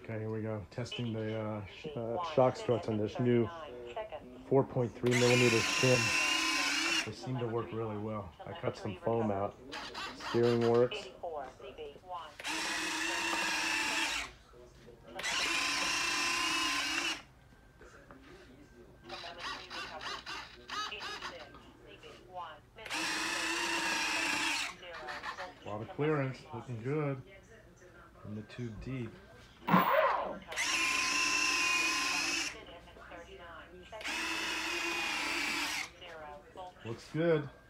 Okay, here we go. Testing the shock struts on this new 4.3 millimeter shim. They seem to work really well. I cut some foam out. Steering works. A lot of clearance, looking good. In the tube deep. Looks good.